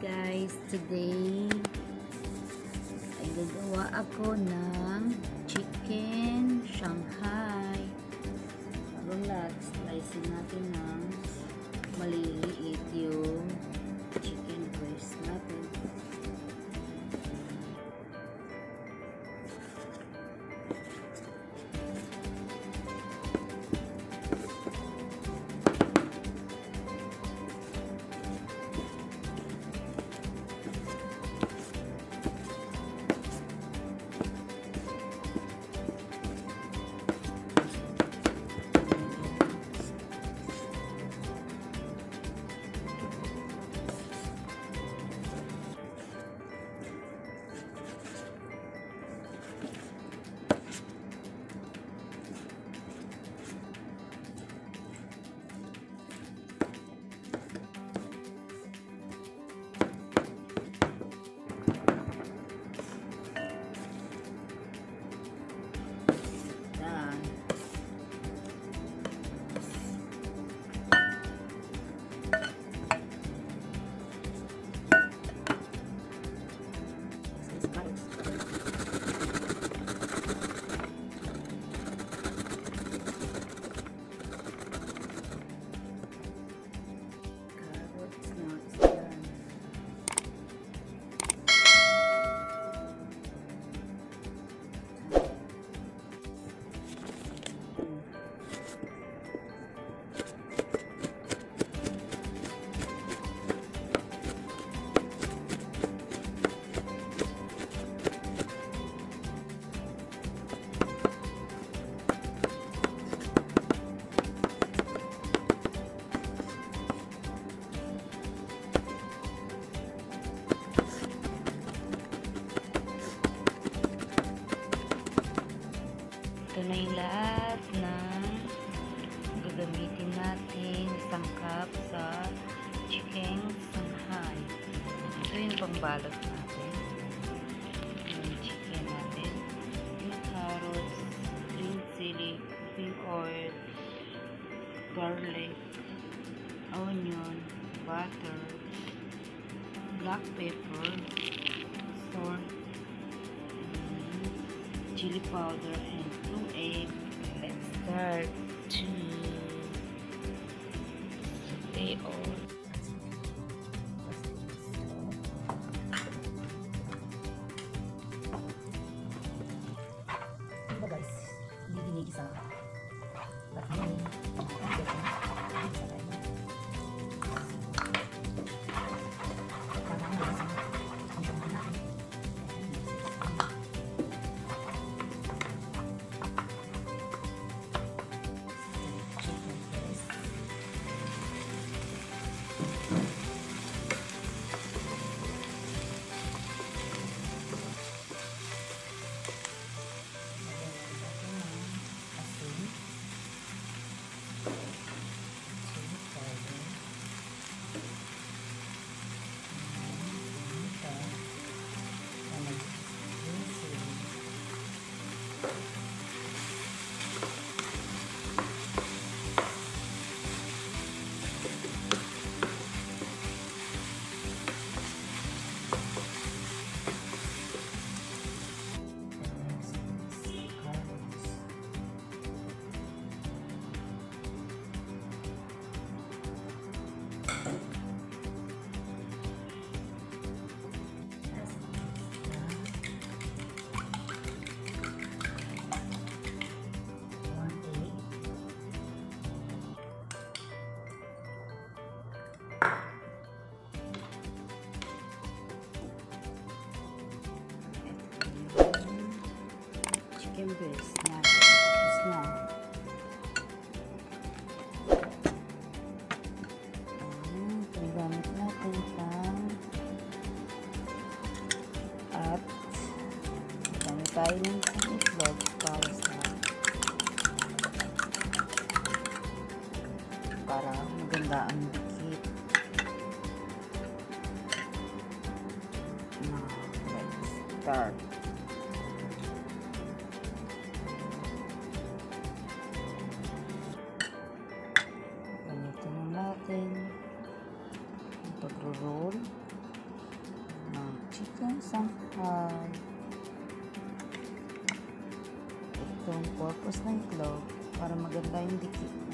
guys, today ay gagawa ako ng chicken Shanghai. Parang slice natin ng maliliit yung chicken breast natin. Ito na yung lahat ng gagamitin natin sangkap sa chicken Shanghai. Ito yung pangbalot natin. Yung chicken natin. Yung carrots, green chili, pink oil, garlic, onion, butter, black pepper, salt, chili powder, and 2 eggs. Let's start to saute all. Ito guys, hindi ginigisa. Chicken breast natin. Tapos na. Itong gamit natin pang at gamit tayo ng itlog para maganda ang dikit. Now, let's start. Pag-roll. chicken Shanghai. Itong purpose ng clove para maganda yung dikit.